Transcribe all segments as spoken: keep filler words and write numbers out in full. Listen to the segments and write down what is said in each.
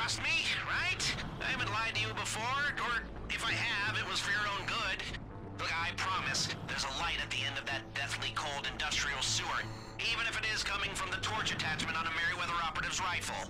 trust me, right? I haven't lied to you before, or if I have, it was for your own good. Look, I promise, there's a light at the end of that deathly cold industrial sewer, even if it is coming from the torch attachment on a Merryweather operative's rifle.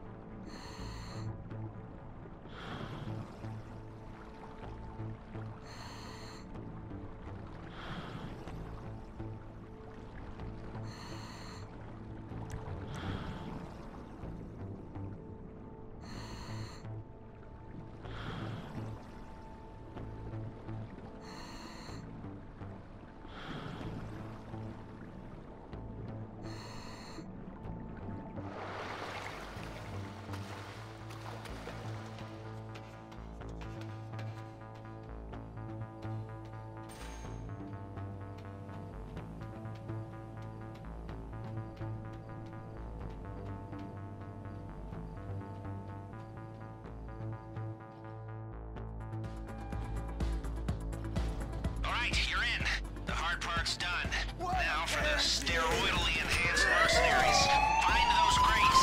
You're in. The hard part's done. Now for the steroidally enhanced mercenaries. Find those crates.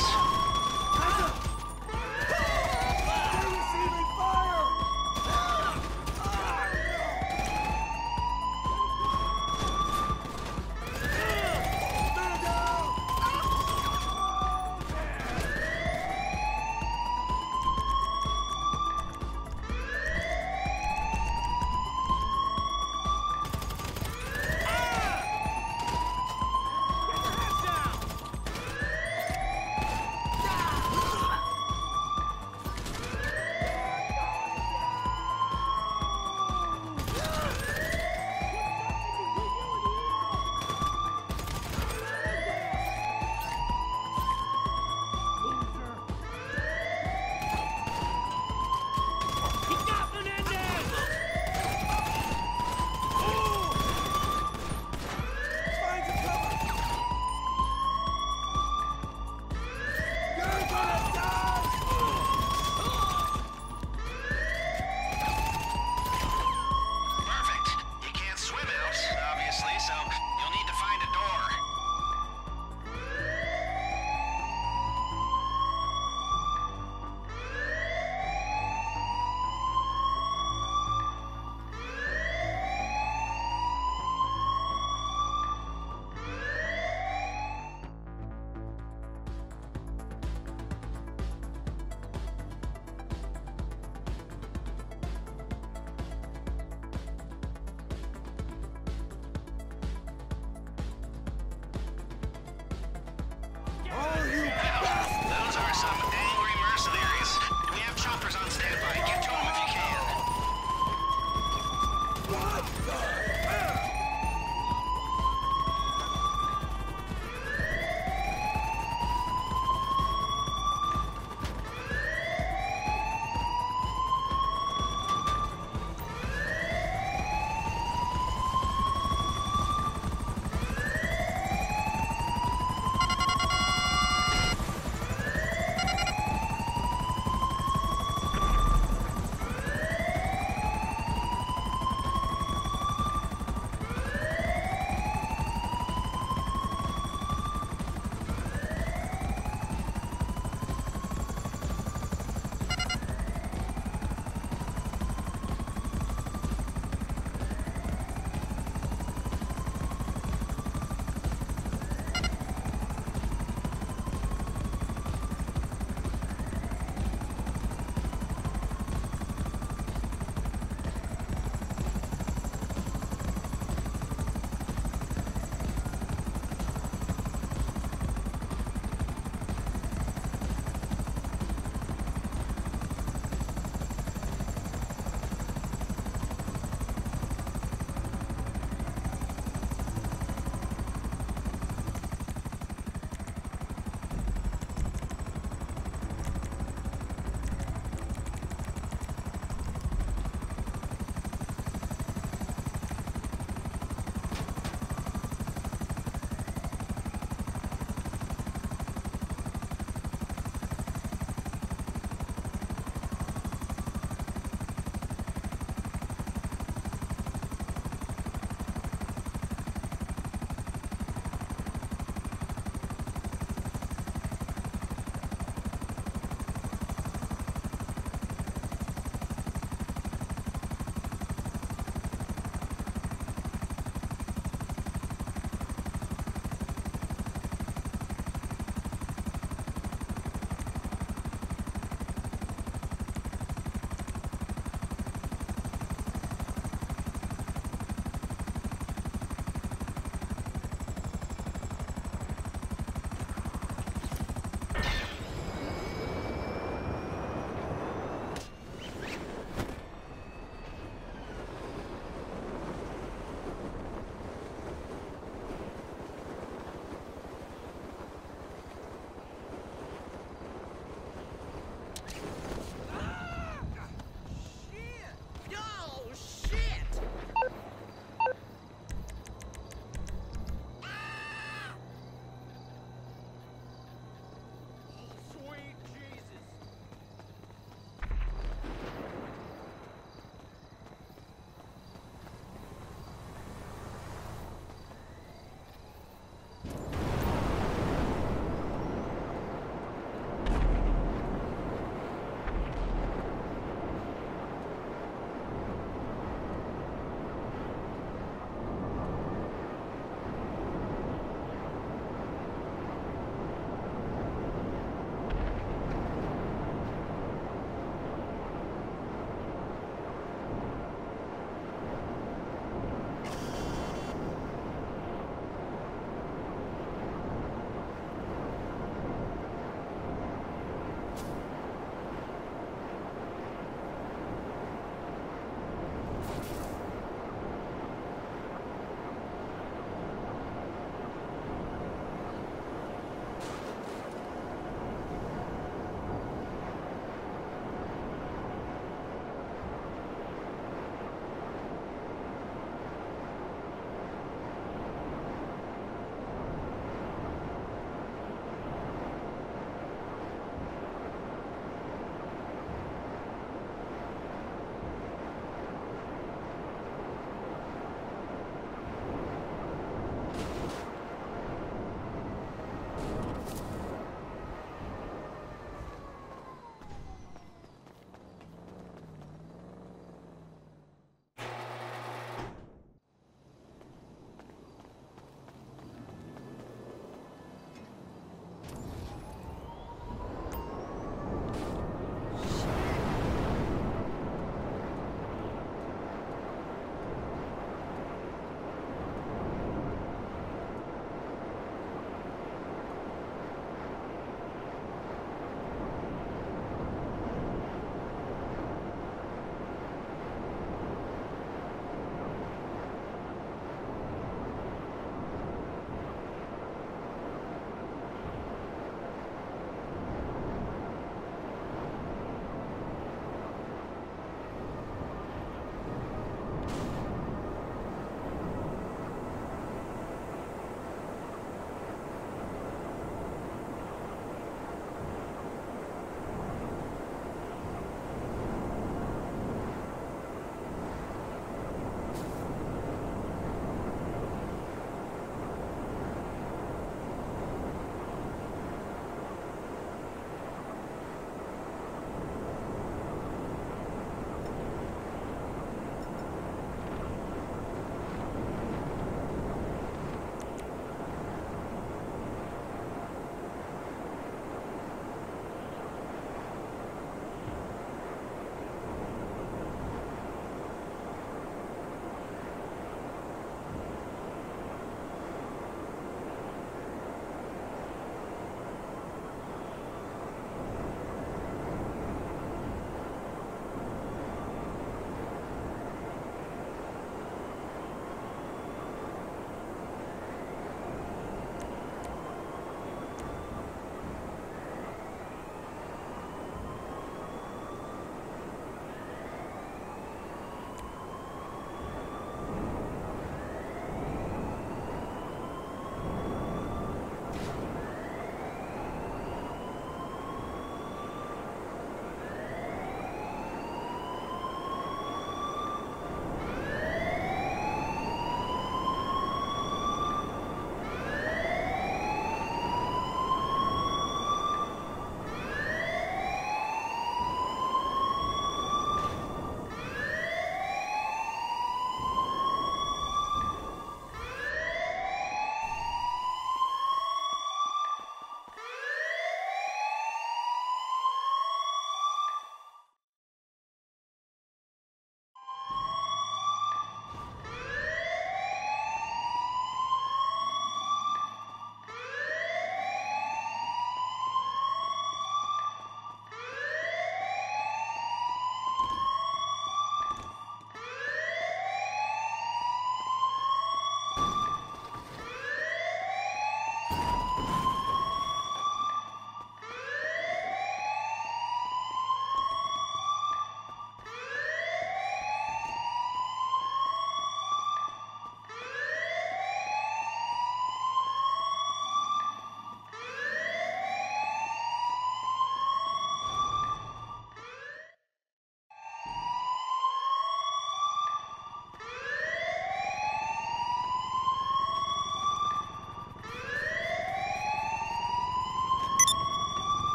Receiving fire!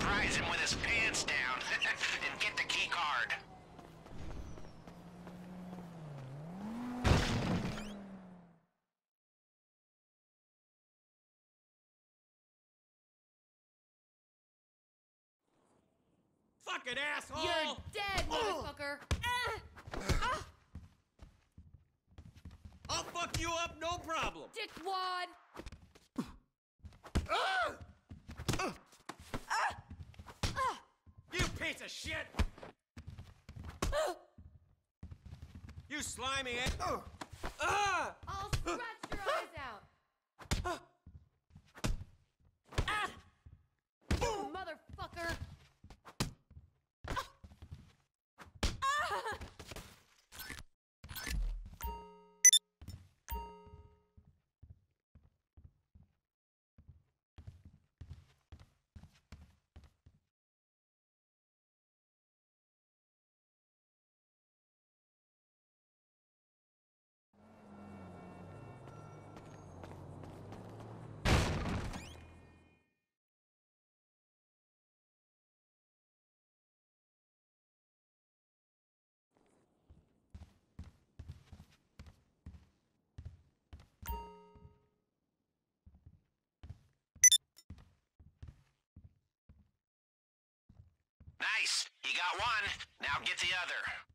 surprise him with his pants down. And get the key card. Fucking asshole! You're dead, motherfucker! Ah! I'll fuck you up, no problem! Dickwad! You piece of shit! You slimy ass! Ah! I'll scratch your eyes out! You motherfucker! Nice. You got one. Now get the other.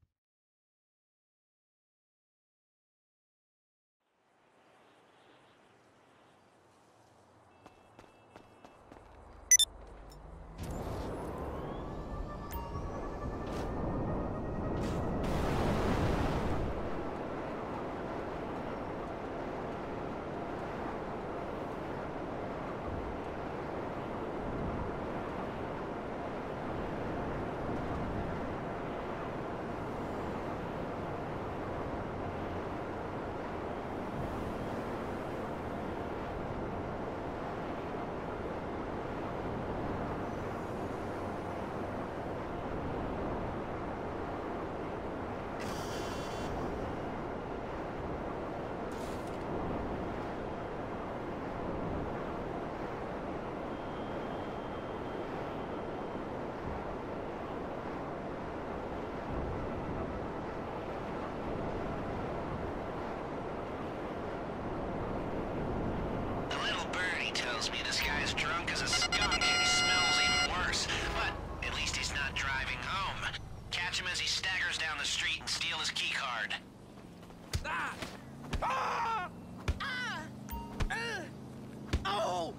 Tells me this guy's drunk as a skunk and he smells even worse. But at least he's not driving home. Catch him as he staggers down the street and steal his key card. Ah! Ah! Ah! Ah! Oh!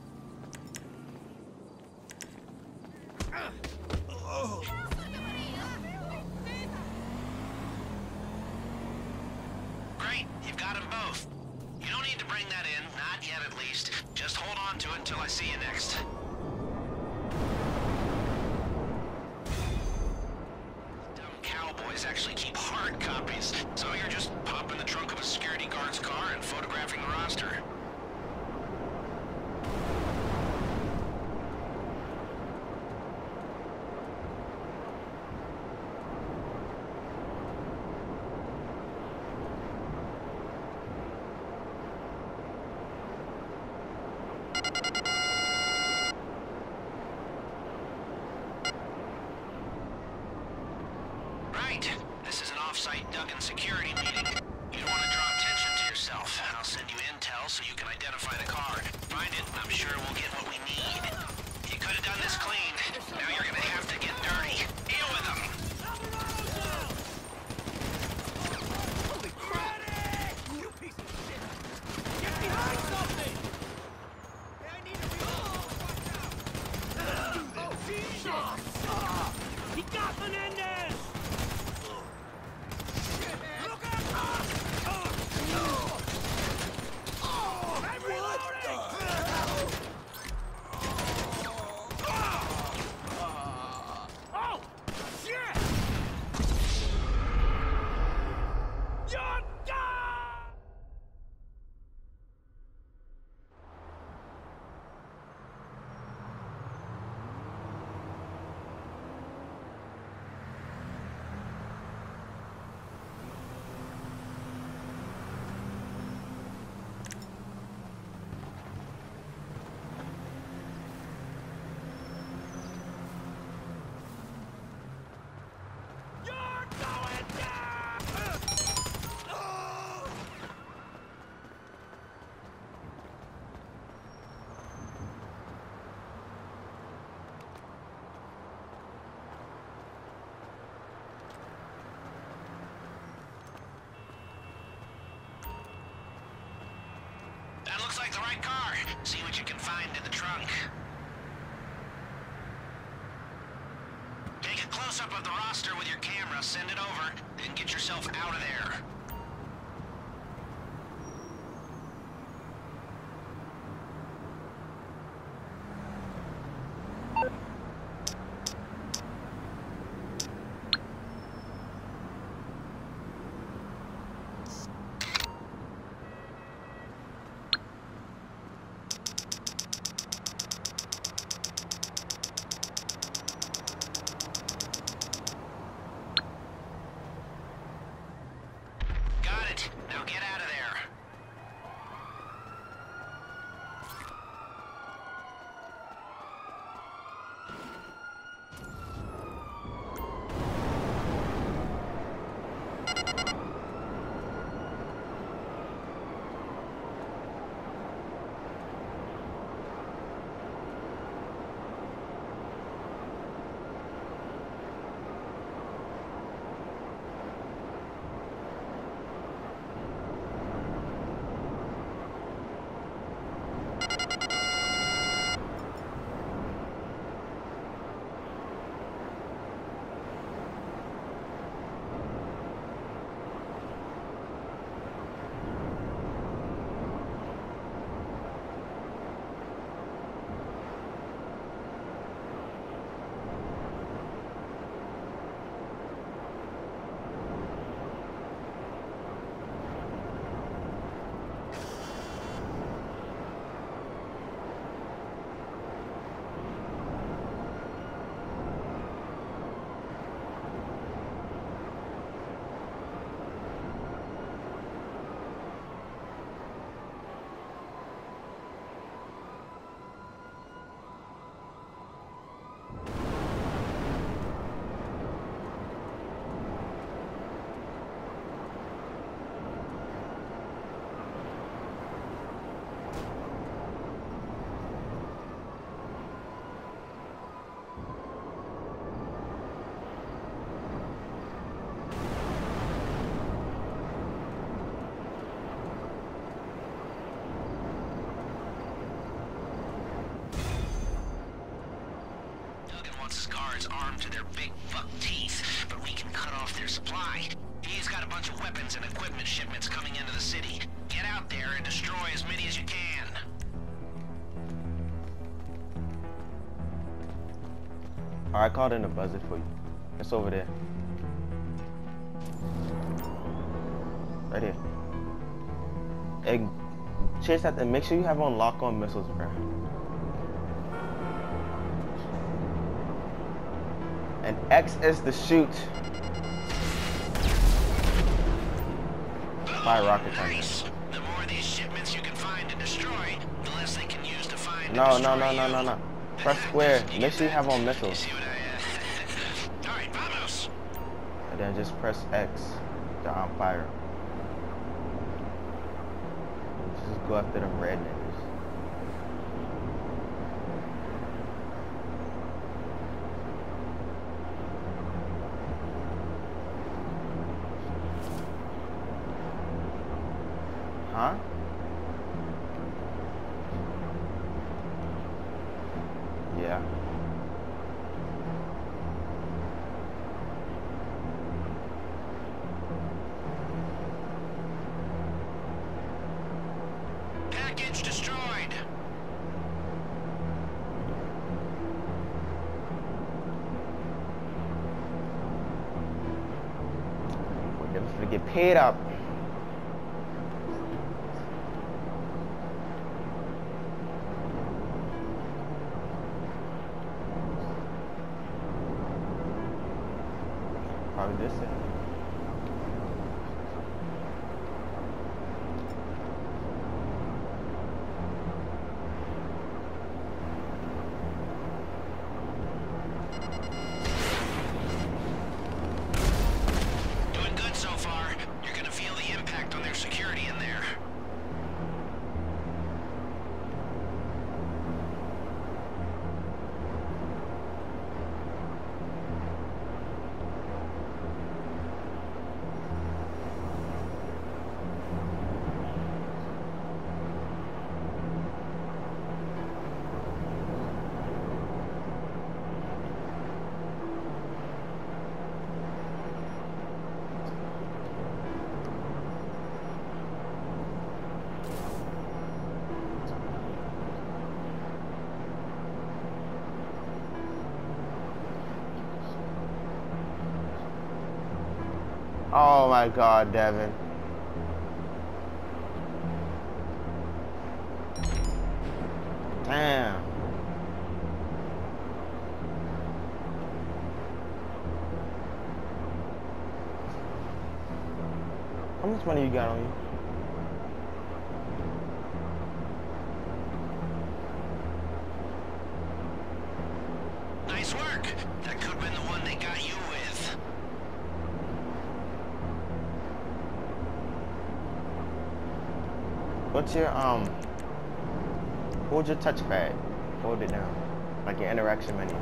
Ah! Oh! Great, you've got them both. You don't need to bring that in, not yet at least. Just hold on to it until I see you next. Dumb cowboys actually keep hard copies, so you're just popping the trunk of a security guard's car and photographing the roster. Right. This is an off-site Duggan security meeting. You don't want to draw attention to yourself. I'll send you intel so you can identify the card. Find it, and I'm sure we'll get what we need. You could have done this clean. Now you're gonna have to get dirty. Deal with them. Holy crap! You piece of shit! Get behind something! Hey, I need to be Oh, Jesus! He got Menendez! Look out! Oh! Oh! I'm reloading! Oh! Shit! You're done! Looks like the right car. See what you can find in the trunk. Take a close-up of the roster with your camera, send it over, then get yourself out of there. Now get out of there. Guards armed to their big buck teeth, but we can cut off their supply. He's got a bunch of weapons and equipment shipments coming into the city. Get out there and destroy as many as you can. Alright, I called in a buzzer for you. It's over there. Right here. Hey, chase that and make sure you have on lock-on missiles, bro. And X is the shoot. Fire rockets on nice. The more of these shipments you can find and destroy, the less they can use to find No, and no, destroy no, no, you. no, no. Press square. Make sure you have on missiles. See what I, uh... All right, vamos. And then just press X to on fire. Just go after them red niggas. Huh? Yeah. Package destroyed. We're never gonna get paid up. Probably this it. Doing good so far. You're gonna feel the impact on their security in there. Oh my God, Devin. Damn. How much money you got on you? Nice work. That could have been the one they got you with. What's your um? Hold your touchpad. Hold it down, like your interaction menu.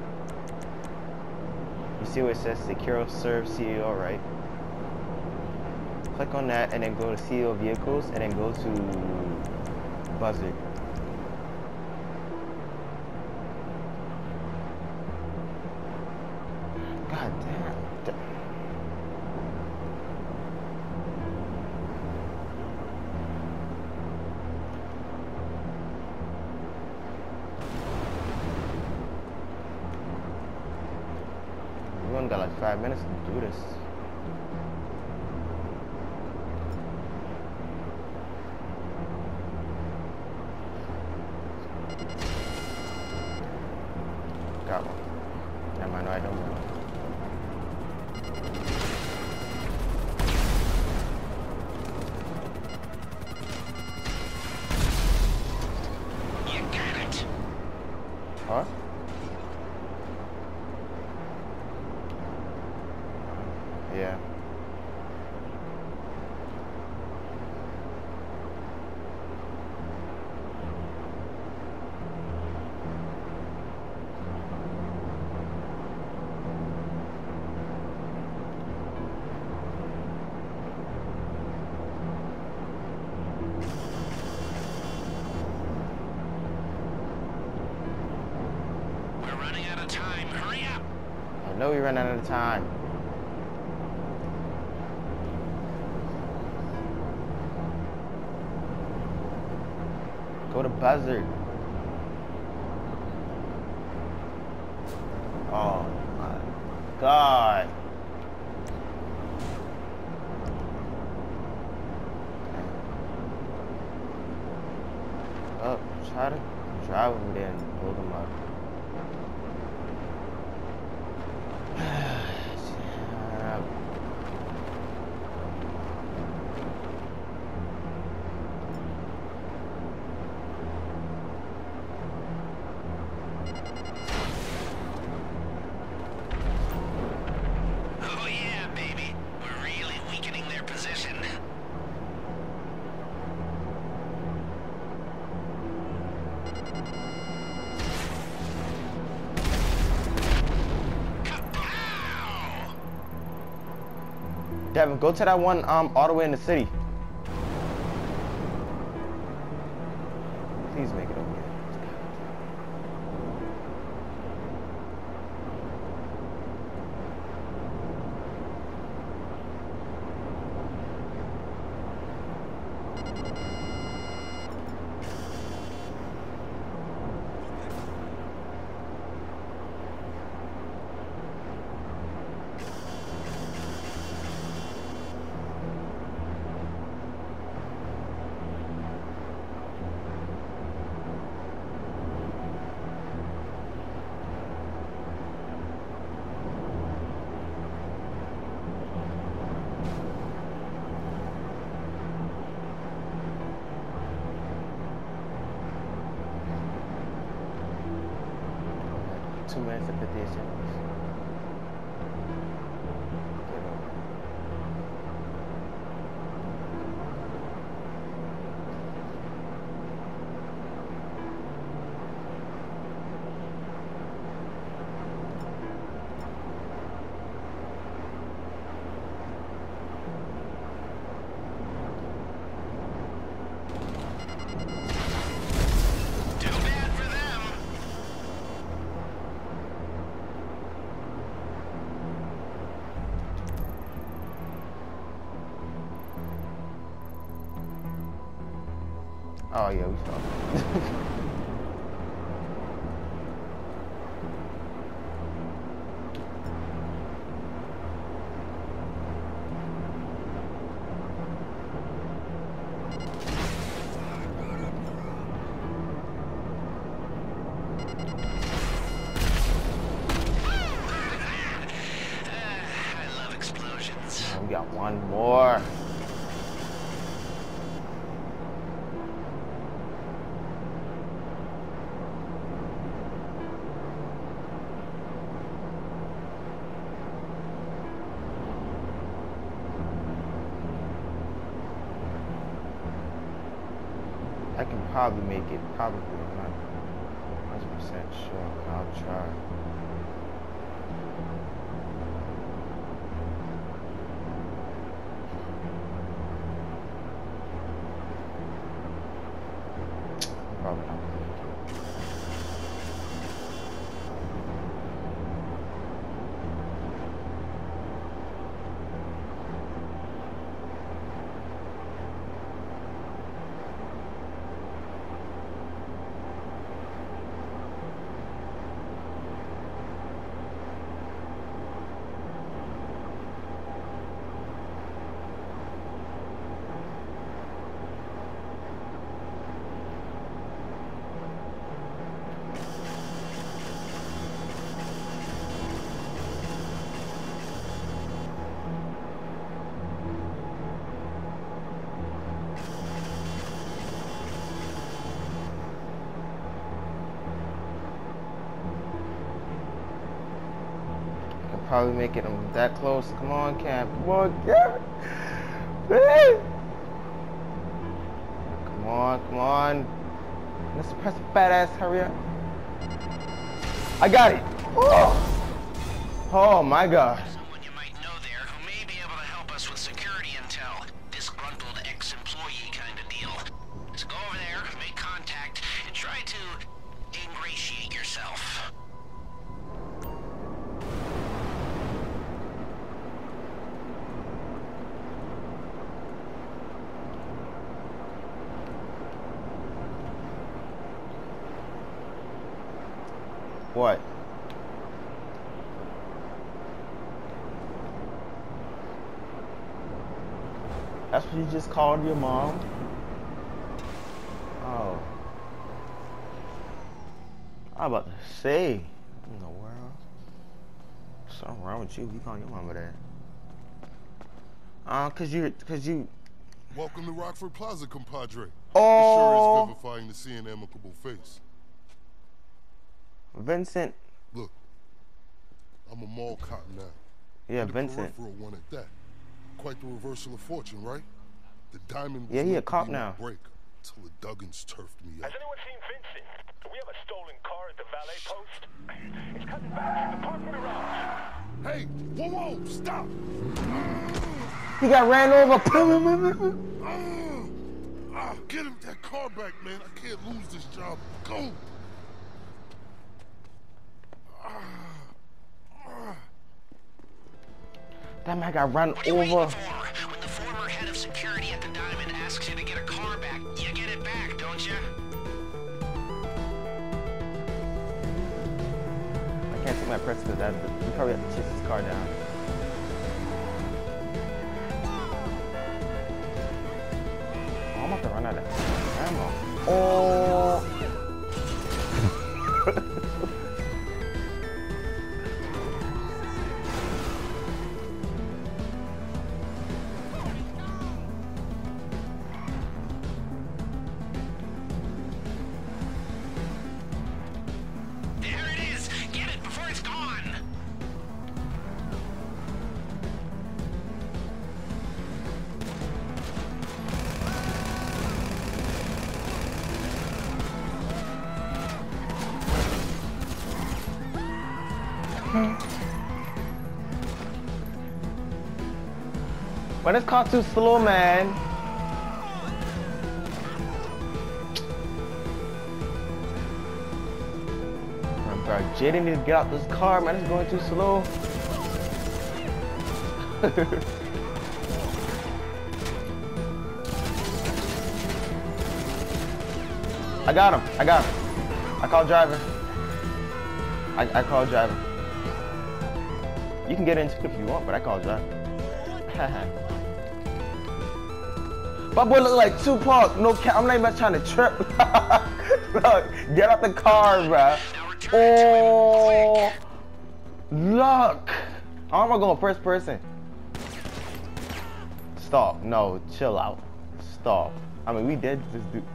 You see where it says Secure Serve C E O, right? Click on that and then go to C E O Vehicles and then go to Buzzard. God damn. We only got like five minutes to do this. Got one. Never mind, no, I don't know. You got it. Huh? Yeah. We're running out of time. Hurry up. I know we ran out of time. Go to Buzzard. Oh my God. Oh, try to drive over there and pull them up. Oh yeah, baby. We're really weakening their position. Kapow! Devin, go to that one um all the way in the city. Please make it over here. Two minutes and fifty-eight seconds. Get over. Too bad for them. Oh yeah, we saw. got one more. I can probably make it, probably not one hundred percent sure. I'll try. Probably not. Probably make it I'm that close. Come on, Cam. Come on, Cam. Come on, come on. Let's press the fat ass. Hurry up. I got it. Oh, oh my God. Someone you might know there who may be able to help us with security intel. Disgruntled ex-employee kind of deal. So go over there, make contact, and try to ingratiate yourself. What? That's what you just called your mom? Oh. I'm about to say. In the world? Something wrong with you. You calling your mama that? Uh, cause you, cause you. Welcome to Rockford Plaza, compadre. Oh. It sure is vivifying to see an amicable face. Vincent. Look, I'm a mall cop now. Yeah, and Vincent. A peripheral one at that. Quite the reversal of fortune, right? The diamond was yeah, he a meant to cop be now. my break till the Duggins turfed me up. Has anyone seen Vincent? We have a stolen car at the valet post. It's cutting back from the parking garage. Hey, whoa, whoa, stop! He got ran over. Ah, ah, get him that car back, man. I can't lose this job. Go! That man got run What are you waiting over. for? When the former head of security at the Diamond asks you to get a car back, you get it back, don't you? I can't take my press because that you probably have to chase his car down. Oh, I'm about to run out of ammo. Oh. There it is! Get it before it's gone! When it's caught too slow, man. Bro, Jaden need to get out this car, man. It's going too slow. I got him. I got him. I called driver. I, I called driver. You can get into it if you want, but I called driver. My boy look like Tupac. No cap. I'm not even trying to trip. Look, get out the car, bruh. Oh, look. How am I going first person? Stop. No, chill out. Stop. I mean, we did just do.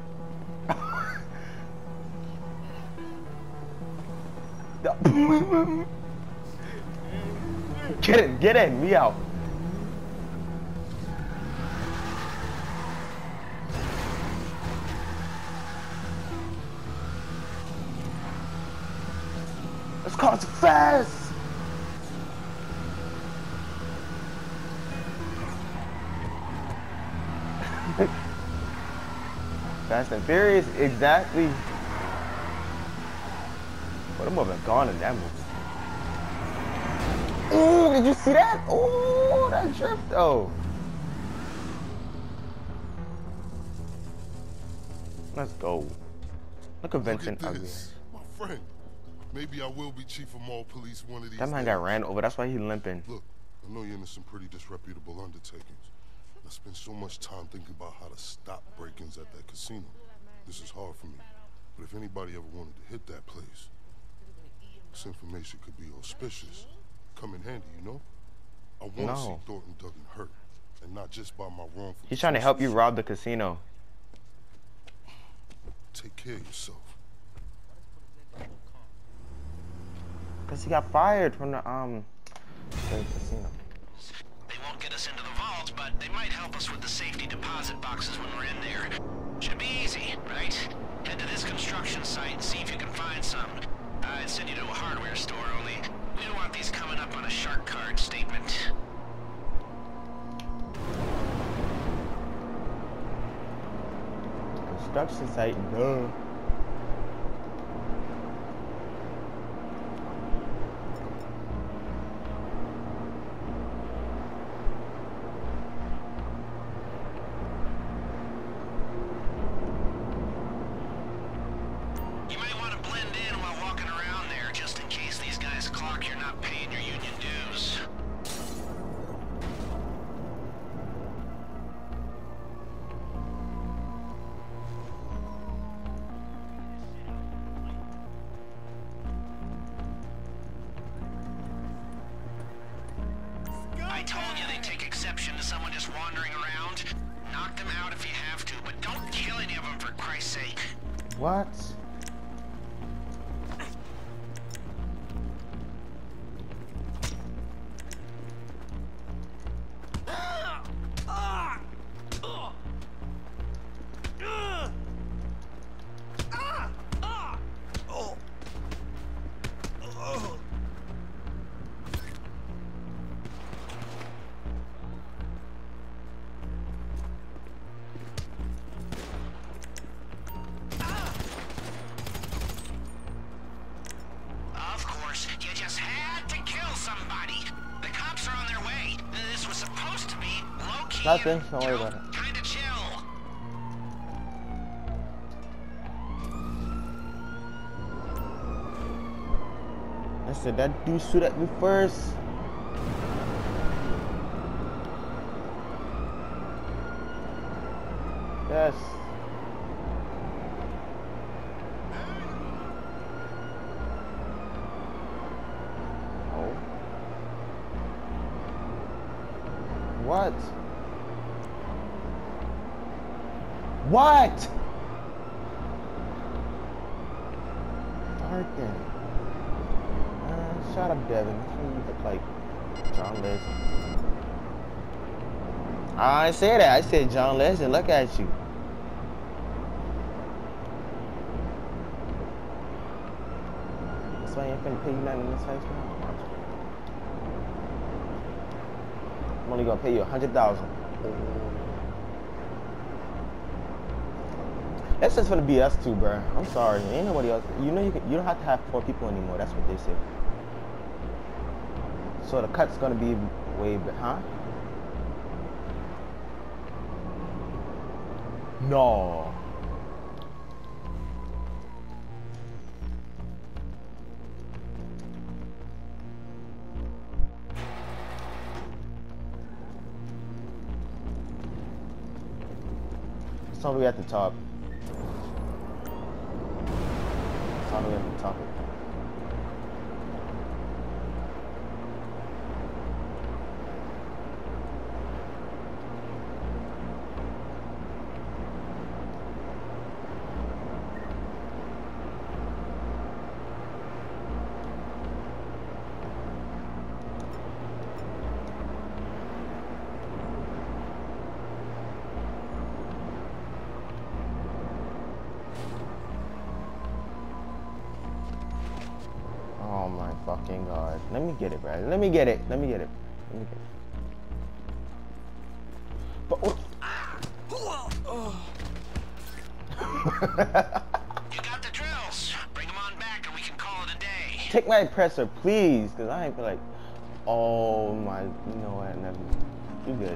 Get it, get in, me out. Let's call it fast. Fast and Furious, exactly. But I'm moving gone in that movie. Ooh, did you see that? Ooh, that drift though. Let's go. Look at Vincent Look at Ugly. this. My friend. Maybe I will be chief of mall police one of these That man days. got ran over. That's why he limping. Look, I know you're into some pretty disreputable undertakings. I spend so much time thinking about how to stop break-ins at that casino. This is hard for me. But if anybody ever wanted to hit that place, this information could be auspicious. Come in handy, you know? I want to No. see Thornton Duggan hurt, and not just by my wrongful He's trying to help you choices. rob the casino. Take care of yourself. Cause he got fired from the um the casino. They won't get us into the vault, but they might help us with the safety deposit boxes when we're in there. Should be easy, right? Head to this construction site and see if you can find some. I'd send you to a hardware store, only we don't want these coming up on a shark card statement. Construction site, duh. You might want to blend in while walking around there, just in case these guys clock you're not paying your union dues. I told you they take exception to someone just wandering around. Knock them out if you have to, but don't kill any of them for Christ's sake. What? Of course, you just had to kill somebody. The cops are on their way. This was supposed to be low-key. Nothing, and, don't you worry know, about it. Kinda chill. I said that dude shoot at me first. Yes. Oh. What? What? Alright then. Uh, shut up, Devin. You look like John Legend. I didn't say that. I said John Legend. Look at you. That's why I ain't finna pay you nothing in this house now. I'm only gonna pay you a hundred thousand. That's just gonna be us two, bro. I'm sorry. Ain't nobody else. You know you can, you don't have to have four people anymore. That's what they say. So the cut's gonna be way better, huh? No. It's all the way at the top. It's all the way at the top. fucking god. Let me get it, bro. Let me get it. Let me get it. Let me get it. But what? You got the drills. Bring them on back and we can call it a day. Take my presser, please, because I ain't feel like, oh my, you know what, never mind. You good.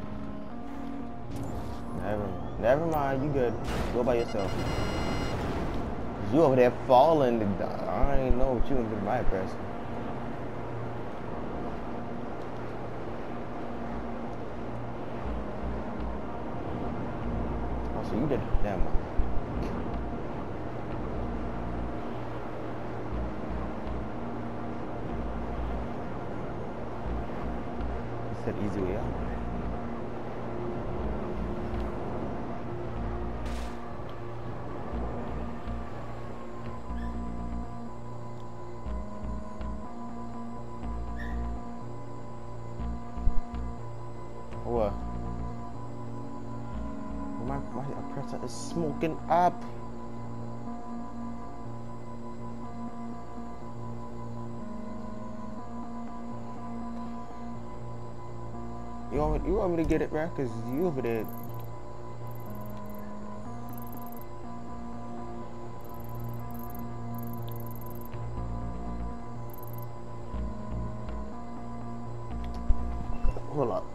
Never mind. Never mind, you good. Go by yourself. You over there falling to die. I ain't know what you gonna do to my presser. Oh, so you did it. Damn. Said easy way out. What? My my oppressor is smoking up. You want, you want me to get it, bro? Cause you over there. Hold up.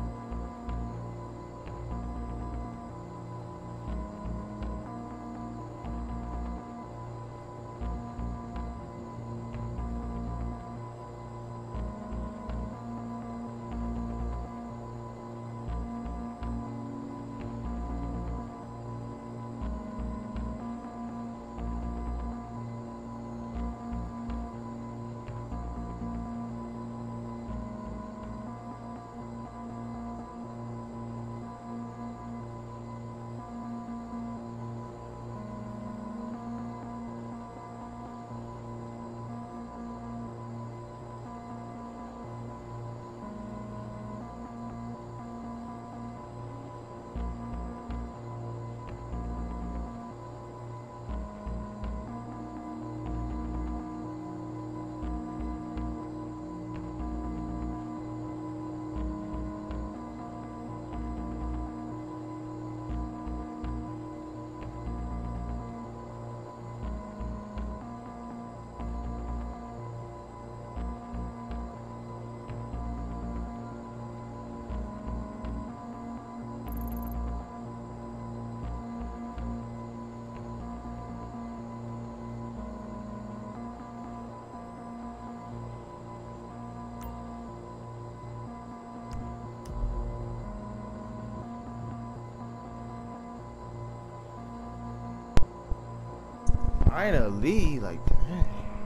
Finally, like, dang.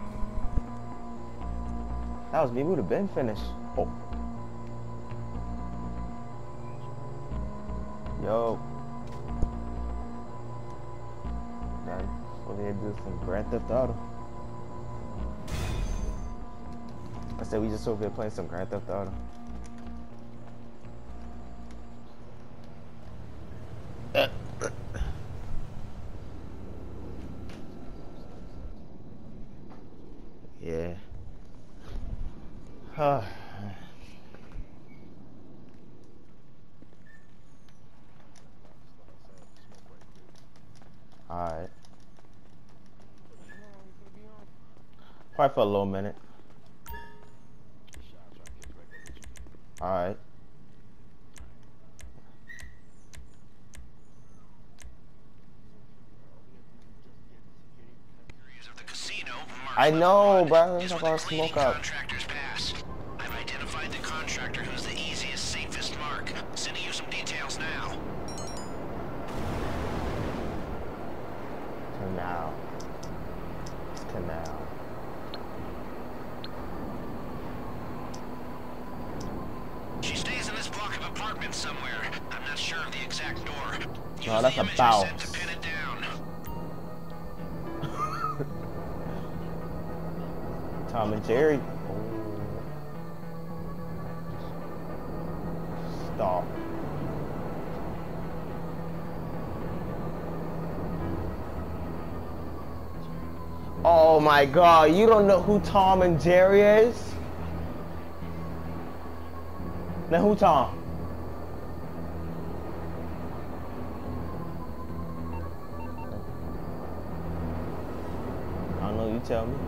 That was me. We would have been finished. Oh. Yo. Man, over here do some Grand Theft Auto. I said we just over here playing some Grand Theft Auto. Yeah. Huh. Alright. Probably for a little minute. Alright. I know, bro. I'm gonna smoke up. I've identified the contractor who's the easiest, safest mark. Sending you some details now. Canal. It's canal. She stays in this block of apartments somewhere. I'm not sure of the exact door. Use No, that's the a image I bounce. sent to pin it down. Tom and Jerry. Stop. Oh. Oh my god, you don't know who Tom and Jerry is? Now who Tom? I don't know, you tell me.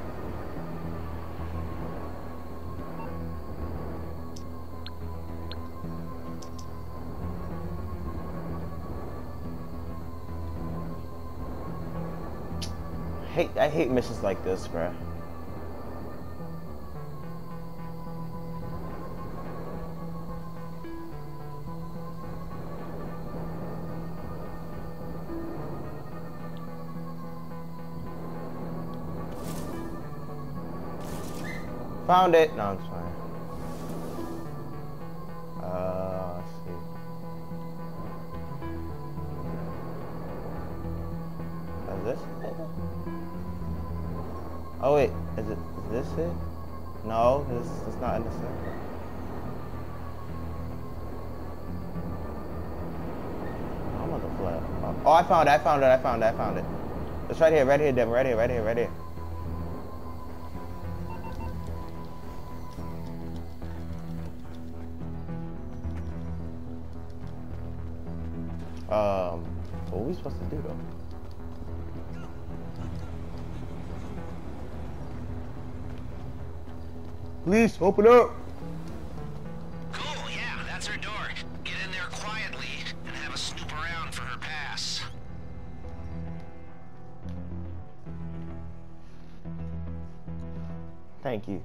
I hate, I hate missions like this, bruh. Found it. No, it's fine. Uh, let's see. Is this it? Oh wait, is it? Is this it? No, this is not in the center. I'm on the flat. Oh, I found it. I found it. I found it. I found it. It's right here. Right here, Devin. Right here. Right here. Right here. Um, what are we supposed to do though? Please open up. Cool, yeah, that's her door. Get in there quietly and have a snoop around for her pass. Thank you.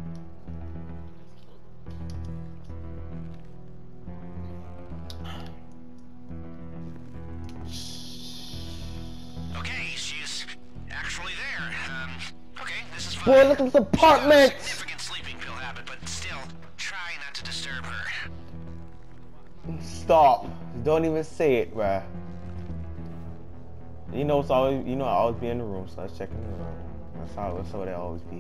Okay, she's actually there. Um, okay, this is fine. Boy, look at this apartment. Significant sleeping pill habit, but still, try not to disturb her. Stop. Don't even say it, bruh. You know it's always, you know I always be in the room, so let's check in the room. That's how, that's how they always be.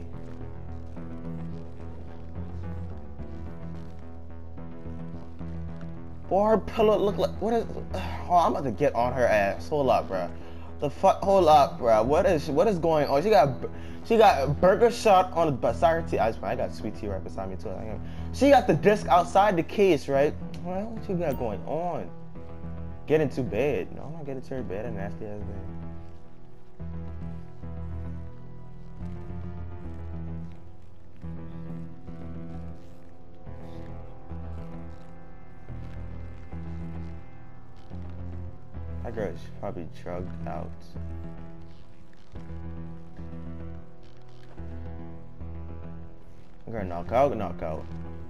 Boy, her pillow look like, what is, oh, I'm about to get on her ass. Hold up, bruh. The fuck, hold up, bruh. What is, what is going on? She got, she got a burger shot on the soccer tea. I, I got sweet tea right beside me too. She got the disc outside the case, right? What you got going on? Get into bed. No, I'm not getting to her bed. A nasty ass bed. That girl is probably drugged out. I'm gonna knock out, knock out.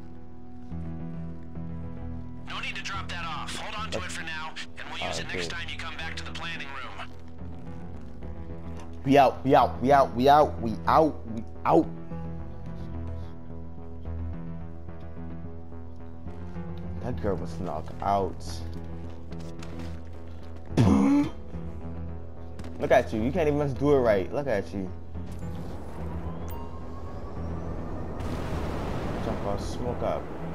No need to drop that off. Hold on to it for now, and we'll use it next time you come back to the planning room. We out, we out, we out, we out, we out, we out. That girl was knocked out. Look at you. You can't even do it right. Look at you. Jump on, smoke up.